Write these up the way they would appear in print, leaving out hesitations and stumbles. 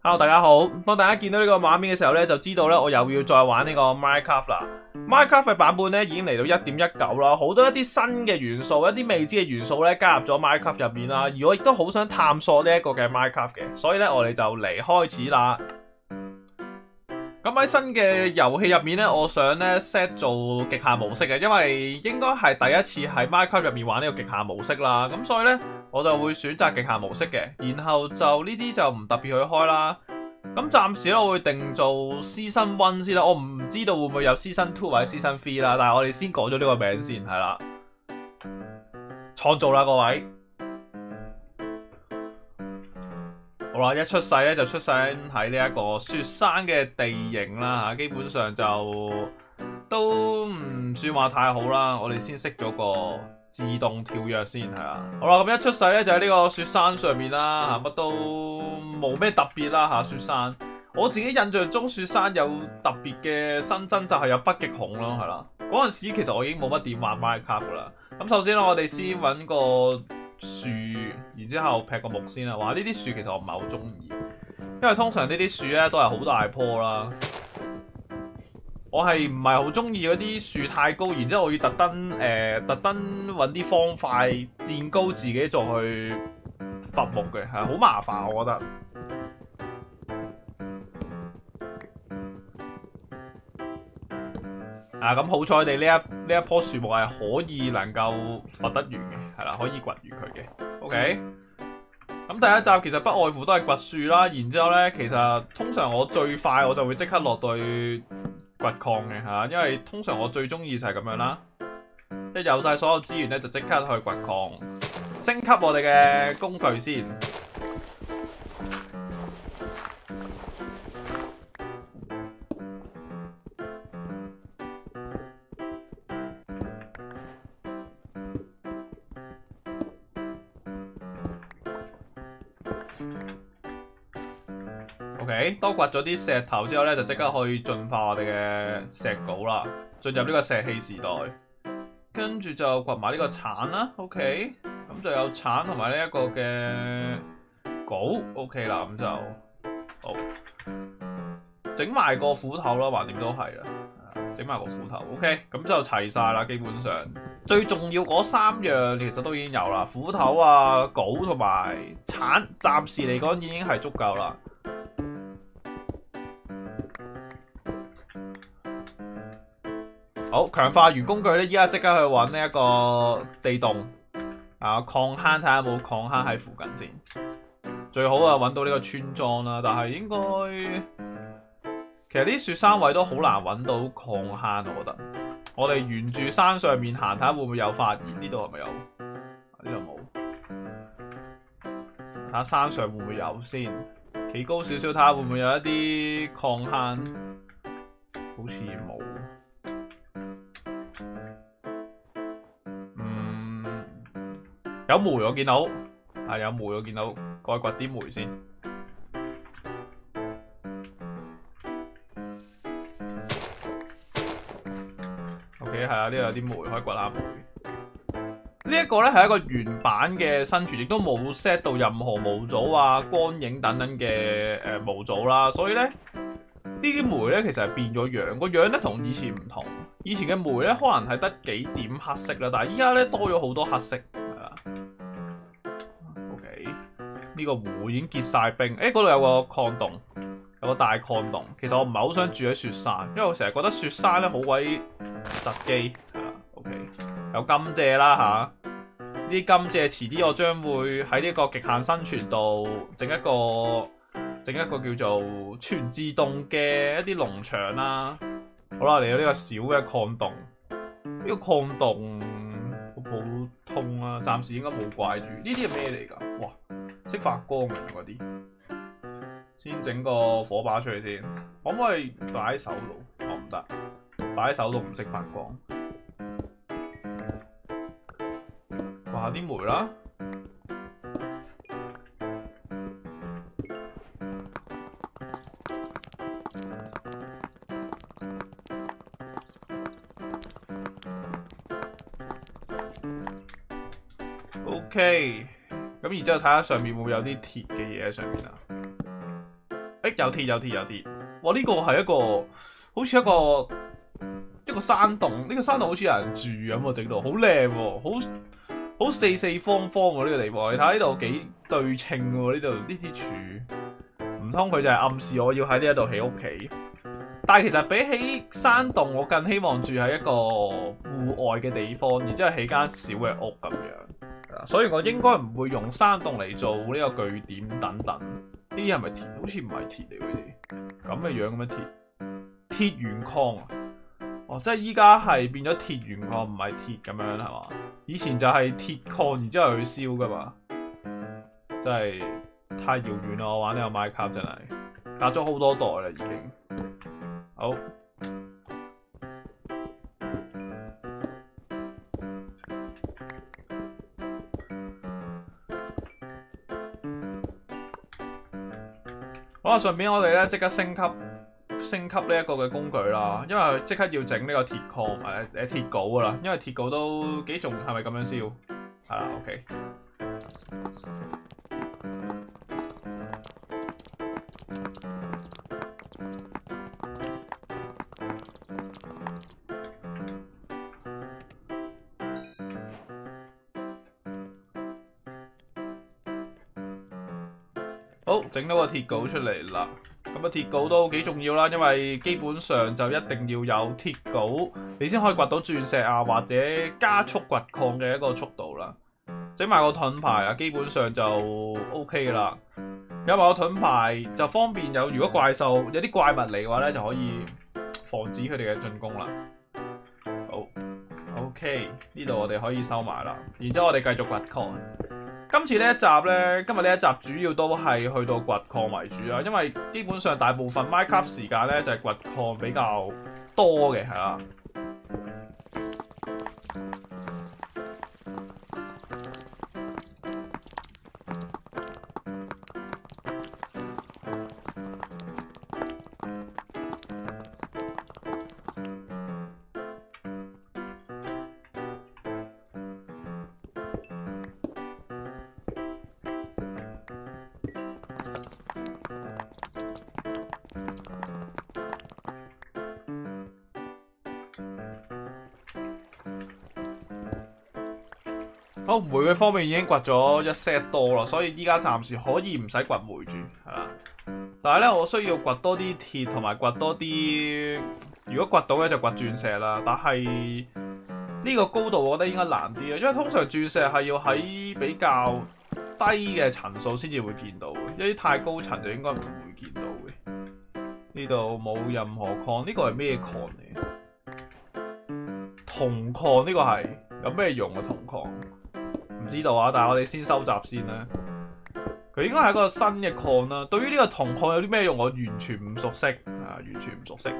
Hello，大家好。當大家見到呢個畫面嘅時候咧，就知道咧我又要再玩呢個 Minecraft 啦。Minecraft 嘅版本咧已經嚟到 1.19 啦，好多一啲新嘅元素、一啲未知嘅元素咧加入咗 Minecraft 入面啦。而我亦都好想探索呢一個嘅 Minecraft 嘅，所以咧我哋就嚟開始啦。咁喺新嘅遊戲入面咧，我想咧 set 做極限模式嘅，因為應該係第一次喺 Minecraft 入面玩呢個極限模式啦。咁所以咧，我就會選擇極限模式嘅，然後就呢啲就唔特別去開啦。咁暫時咧，我會定做 Season 1先啦。我唔知道會唔會有 Season 2或者 Season 3啦，但係我哋先講咗呢個名先，係啦。創造啦，各位。好啦，一出世咧就出生喺呢一個雪山嘅地形啦嚇，基本上就都唔算話太好啦。我哋先熄咗個自動跳躍先係啦。好啦，咁一出世咧就喺呢個雪山上面啦嚇，乜都冇咩特別啦嚇。雪山，我自己印象中雪山有特別嘅新增就係有北極熊咯，係啦。嗰陣時其實我已經冇乜點玩 Minecraft 噶啦。咁首先咧，我哋先揾個樹，然之後劈個木先啦。哇！呢啲樹其實我唔係好中意，因為通常呢啲樹咧都係好大棵啦。我係唔係好中意嗰啲樹太高，然之後我要特登揾啲方塊墊高自己再去伐木嘅，係好麻煩我覺得。咁好彩地呢一棵樹木係可以能夠伐得完嘅，係啦，可以掘完佢嘅。OK， 咁第一集其實不外乎都係掘樹啦，然之後咧，其實通常我最快我就會即刻落到去掘礦嘅嚇，因為通常我最中意就係咁樣啦，即係有晒所有資源咧，就即刻去掘礦，升級我哋嘅工具先。OK， 多掘咗啲石頭之後咧，就即刻可以進化我哋嘅石稿啦，進入呢個石器時代。跟住就掘埋呢個橙啦。OK， 咁就有橙同埋呢一個嘅稿。OK 啦，咁就好整埋個斧頭啦，橫掂都係啦，整埋個斧頭。OK， 咁就齊晒啦，基本上最重要嗰3樣其實都已經有啦，斧頭啊、稿同埋橙，暫時嚟講已經係足夠啦。好，強化完工具咧，依家即刻去揾呢一個地洞啊，礦坑睇下有冇礦坑喺附近先。最好啊揾到呢個村莊啦，但係應該其實啲雪山位都好難揾到礦坑，我覺得。我哋沿住山上面行，睇下會唔會有發現？呢度係咪有？呢度冇。睇下山上會唔會有先？企高少少睇下會唔會有一啲礦坑？好似冇。有煤我見到，有煤我見到，過去掘啲煤先。OK， 係啊，呢度有啲煤可以掘下煤。呢一個咧係一個原版嘅生存，亦都冇 set 到任何模組啊、光影等等嘅模組啦，所以咧呢啲煤咧其實係變咗樣，個樣咧同以前唔同。以前嘅煤咧可能係得幾點黑色啦，但係依家咧多咗好多黑色。呢個湖已經結晒冰，嗰度有個礦洞，有個大礦洞。其實我唔係好想住喺雪山，因為我成日覺得雪山咧好鬼窒機。OK， 有甘蔗啦嚇，呢啲甘蔗遲啲我將會喺呢個極限生存度整一個叫做全自動嘅一啲農場啦。好啦，嚟到呢個小嘅礦洞，呢個礦洞好普通啦，暫時應該冇怪住。呢啲係咩嚟㗎？哇！識發光嘅嗰啲，先整個火把出嚟先。可唔可以擺喺手度？我唔得，擺喺手度唔識發光。畫下啲煤啦。OK。咁然之後睇下上面會唔會有啲鐵嘅嘢喺上面啊？ 有鐵有鐵有鐵。哇！呢、個係一個好似一個山洞，呢、個山洞好似有人住咁喎，整到好靚喎，好四四方方喎呢個地方。你睇下呢度幾對稱喎，呢度呢啲柱，唔通佢就係暗示我要喺呢一度起屋企？但係其實比起山洞，我更希望住喺一個戶外嘅地方，然之後起間小嘅屋咁樣。所以我應該唔會用山洞嚟做呢個據點等等。呢啲係咪鐵？好似唔係鐵嚟，佢哋咁嘅樣咁嘅鐵。鐵原礦啊！哦，即係依家係變咗鐵原礦，唔係鐵咁樣係嘛？以前就係鐵礦，然之後去燒噶嘛。真係太遙遠啦！我玩呢個 Minecraft 真係隔咗好多代啦，已經。好，好啦，順便我哋咧即刻升級呢一個嘅工具啦，因為即刻要整呢個鐵礦鐵鎬噶啦，因為鐵鎬都幾重，係咪咁樣燒？係啦 ，OK。好，整到個鐵鎬出嚟啦。咁啊，鐵鎬都幾重要啦，因為基本上就一定要有鐵鎬，你先可以掘到鑽石啊，或者加速掘礦嘅一個速度啦。整埋個盾牌啊，基本上就 OK 啦。有埋個盾牌就方便如果怪獸有啲怪物嚟嘅話咧，就可以防止佢哋嘅進攻啦。好 ，OK， 呢度我哋可以收埋啦。然之後我哋繼續掘礦。今日呢一集主要都係去到掘礦為主啦，因為基本上大部分 Minecraft 時間咧就係掘礦比較多嘅，係啦。好，煤嘅方面已經掘咗一 set 多啦，所以依家暫時可以唔使掘煤住，係啦。但係咧，我需要掘多啲鐵同埋掘多啲，如果掘到咧就掘鑽石啦。但係呢個高度我覺得應該難啲啊，因為通常鑽石係要喺比較低嘅層數先至會見到嘅，一啲太高層就應該唔會見到嘅。呢度冇任何礦，呢個係咩礦嚟？銅礦，呢個係有咩用啊？銅礦？唔知道啊，但係我哋先收集先啦。佢應該係一個新嘅礦啦。對於呢個銅礦有啲咩用，我完全唔熟悉啊，完全唔熟悉。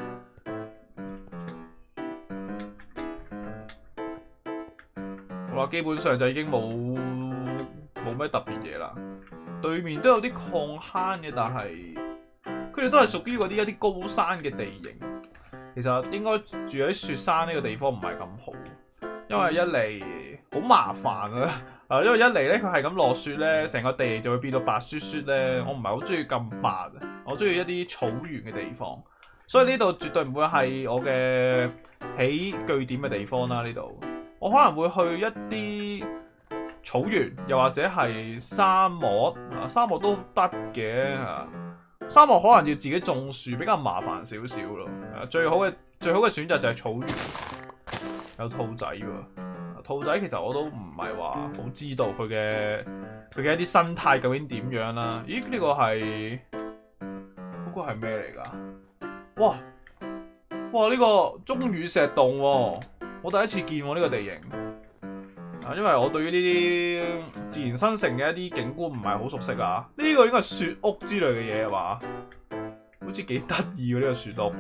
好啦，基本上就已經冇咩特別嘢啦。對面都有啲礦坑嘅，但係佢哋都係屬於一啲高山嘅地形。其實應該住喺雪山呢個地方唔係咁好，因為一嚟好麻煩啊！因為一嚟咧佢係咁落雪咧，成個地就會變到白雪雪咧。我唔係好中意咁白啊，我中意一啲草原嘅地方，所以呢度絕對唔會係我嘅起據點嘅地方啦。呢度我可能會去一啲草原，又或者係沙漠啊，沙漠都得嘅嚇。沙漠可能要自己種樹，比較麻煩少少咯。最好嘅選擇就係草原。有兔仔喎，兔仔其實我都唔係話好知道佢嘅一啲生態究竟點樣啦。咦？呢個係嗰個係咩嚟㗎？哇！呢個鐘乳石洞喎，我第一次見喎呢個地形。因為我對於呢啲自然生成嘅一啲景觀唔係好熟悉啊。呢個應該係雪屋之類嘅嘢係嘛？好似幾得意喎呢個雪屋，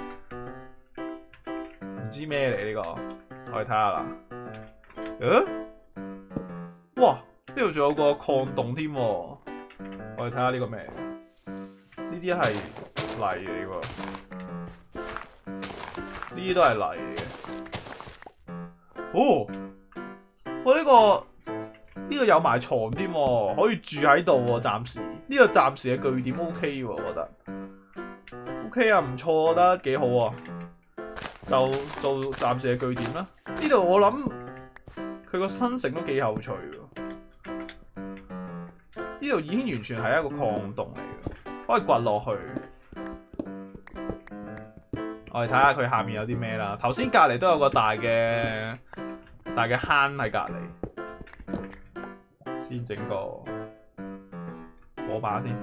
唔知咩嚟呢個，我哋睇下啦。哇！呢度仲有個礦洞添，我哋睇下呢個咩？呢啲係泥嚟喎，呢啲都係泥嚟嘅。哦！呢個有埋床添，可以住喺度喎，暫時。 呢個暫時嘅據點 OK 喎，我覺得 OK 啊，唔錯，我覺得幾好啊。就做暫時嘅據點啦。呢度我諗佢個新城都幾有趣喎。呢度已經完全係一個礦洞嚟嘅，可以掘落去。我哋睇下佢下面有啲咩啦。頭先隔離都有個大嘅坑喺隔離，先整個火把先。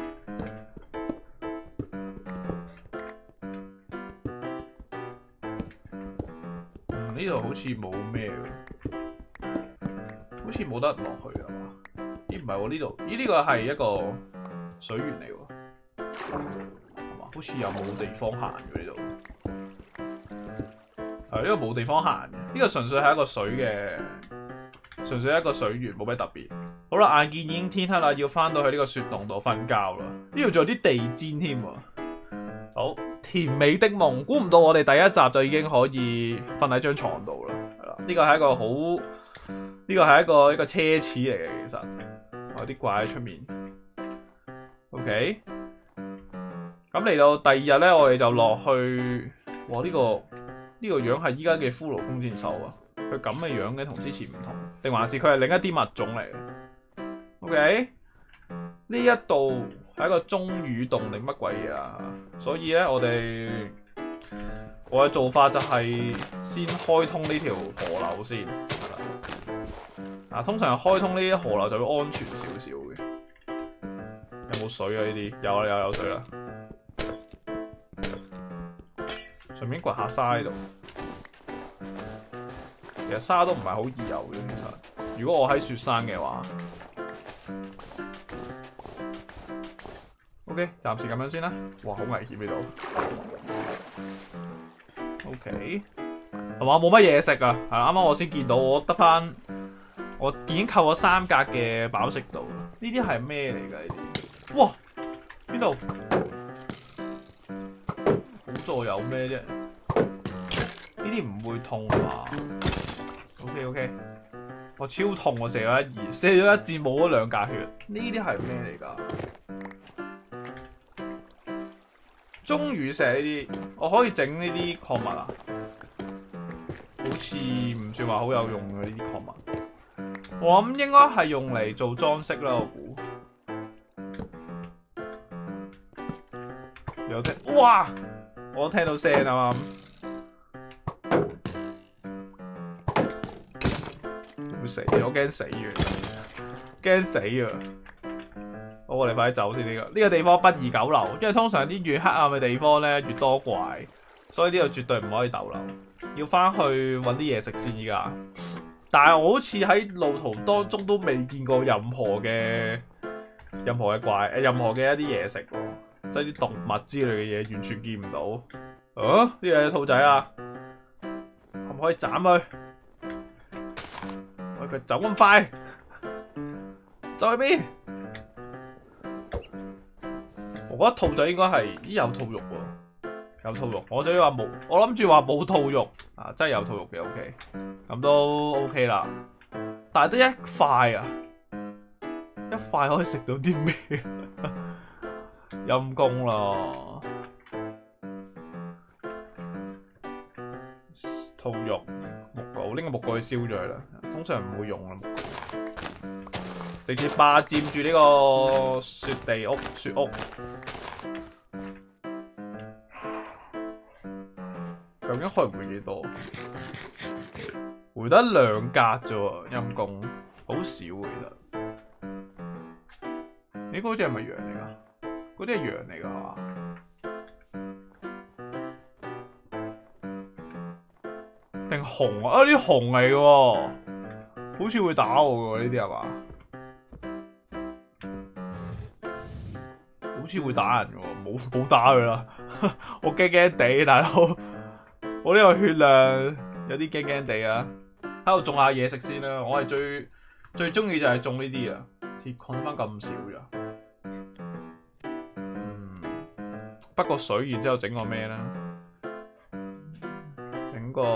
呢度好似冇咩喎，好似冇得落去啊嘛？咦，唔係喎，呢度呢個係一個水源嚟喎，係嘛？好似又冇地方行嘅呢度。係呢個冇地方行嘅，呢個純粹係一個水嘅，純粹係一個水源，冇咩特別。好啦，眼見已經天黑啦，要翻到去呢個雪洞度瞓覺啦。呢度仲有啲地氈添喎。好甜美的夢，估唔到我哋第一集就已經可以瞓喺張床度啦。係啦，呢個係一個好，呢個係一個奢侈嚟嘅。其實有啲怪喺出面。OK，咁嚟到第二日咧，我哋就落去。哇！呢個樣係依家嘅骷髏弓箭手啊！佢咁嘅樣嘅，同之前唔同，定還是佢係另一啲物種嚟嘅 ？OK， 呢一度係一個鐘乳洞定乜鬼嘢啊？所以咧，我嘅做法就係先開通呢條河流先。啊，通常開通呢啲河流就會安全少少嘅。有冇水啊？呢啲有水啦。順便掘下沙喺度，其實沙都唔係好易有嘅。其實，如果我喺雪山嘅話 ，OK， 暫時咁樣先啦。哇，好危險呢度。OK， 係嘛？冇乜嘢食啊。係啱啱我先見到，我已經扣咗3格嘅飽食度。呢啲係咩嚟㗎？呢啲？哇！邊度？好在有咩啫？呢啲唔會痛啊嘛。OK， 我超痛，我射咗一箭冇咗2格血。呢啲係咩嚟㗎？鐘乳石呢啲，我可以整呢啲礦物啊？好似唔算話好有用嘅呢啲礦物。我諗應該係用嚟做裝飾啦，我估。有聽，哇！我聽到聲啊嘛，會死！我驚死嘅，驚死啊！好，我哋快啲走先。呢個地方不宜久留，因為通常啲越黑暗嘅地方咧越多怪，所以呢度絕對唔可以逗留。要翻去搵啲嘢食先依家。但係我好似喺路途當中都未見過任何嘅怪，任何嘅一啲嘢食喎。即係啲動物之類嘅嘢完全見唔到。啊！呢個係兔仔啊，可唔可以斬佢？喂，佢走咁快，走去邊？我覺得兔仔應該係有兔肉喎，有兔肉。我諗住話冇兔肉啊，真係有兔肉嘅 OK， 咁都 OK 啦。但係得一塊啊，一塊可以食到啲咩？陰公啦！兔肉、木鉬，拎個木鉬去燒咗佢啦。通常唔會用啦，木鉬直接霸佔住呢個雪屋。究竟開唔會幾多？回得2格啫喎，陰公，好少其實。你嗰隻係咪羊嚟㗎？嗰啲係羊嚟㗎係嘛？定熊啊？呢啲熊嚟嘅喎，好似會打我嘅喎，呢啲係嘛？好似會打人嘅喎，冇打佢啦。我驚驚地，大佬，我呢個血量有啲驚驚地啊！喺度種下嘢食先啦。我係最中意就係種呢啲啊，鐵礦翻咁少咋？不過水，然之後整個咩咧？整個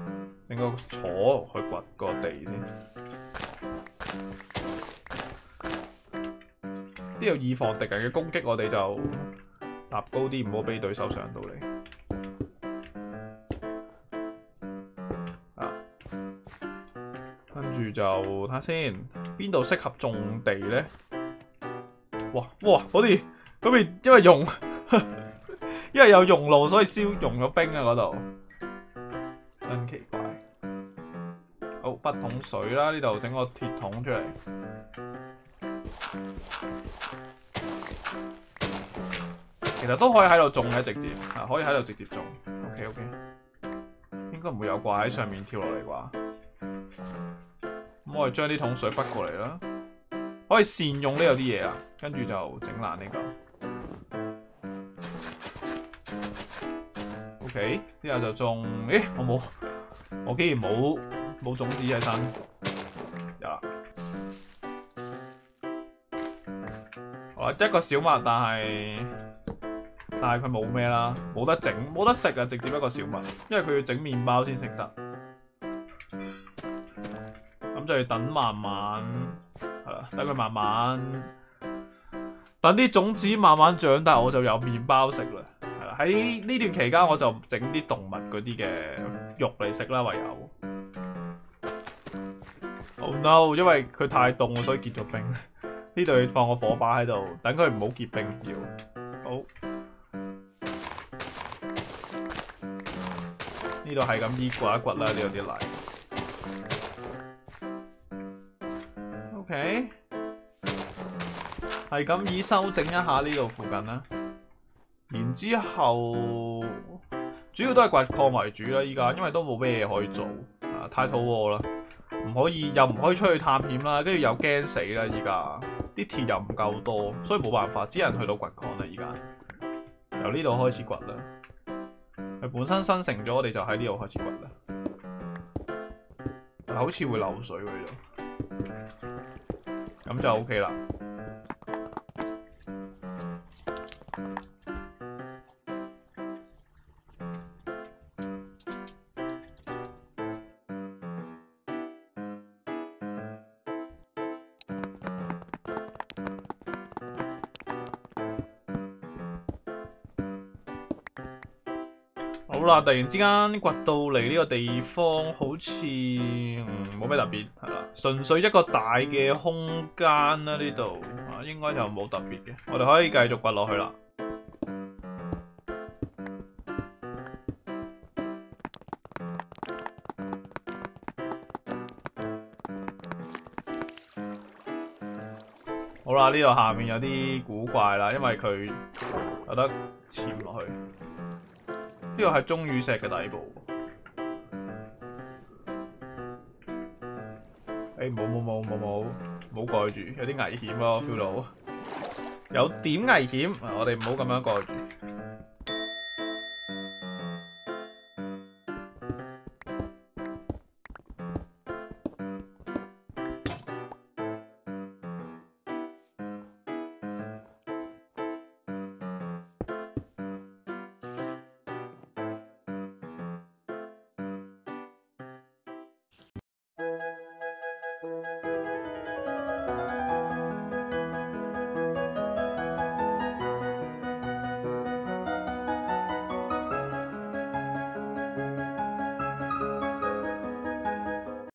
鋤去掘個地先。 呢度以防敵人嘅攻擊，我哋就立高啲，唔好俾對手上到嚟。啊，跟住就睇下先，邊度適合種地咧？哇！嗰啲嗰邊因為用，因為有用路，所以用咗冰啊嗰度，真奇怪。好，筆桶水啦，呢度整個鐵桶出嚟。其實都可以喺度種嘅，直接啊，可以喺度直接種。OK， 應該唔會有怪喺上面跳落嚟啩。咁我哋將啲桶水筆過嚟啦，可以善用呢度啲嘢啊。跟住就整爛呢個。OK， 之後就種。咦，我竟然冇種子喺身。有啦。好啦，一個小麥，但係佢冇咩啦，冇得整，冇得食啊！直接一個小麥，因為佢要整麵包先食得。咁就要等慢慢，係啦，等佢慢慢，等啲種子慢慢長大，我就有麵包食啦。係啦，喺呢段期間我就整啲動物嗰啲嘅肉嚟食啦，唯有。Oh no！ 因為佢太凍，所以結咗冰。呢度要放個火把喺度，等佢唔好結冰要。好。呢度係咁依掘一掘啦，呢度啲泥。OK， 係咁依修整一下呢度附近啦。然之後，主要都係掘礦為主啦。依家因為都冇咩嘢可以做，啊太肚餓啦，又唔可以出去探險啦，跟住又驚死啦。依家啲鐵又唔夠多，所以冇辦法，只能去到掘礦啦。依家由呢度開始掘啦。佢本身生成咗，我哋就喺呢度開始掘啦。但好似會漏水喎呢度，咁就 OK 啦。好啦，突然之間掘到嚟呢個地方，好似冇咩特別，係啦，純粹一個大嘅空間啦。呢度啊，應該就冇特別嘅，我哋可以繼續掘落去啦。好啦，呢度下面有啲古怪啦，因為佢有得潛落去。呢個係鐘乳石嘅底部。冇蓋住，有啲危險咯，feel到有點危險。我哋唔好咁樣蓋住。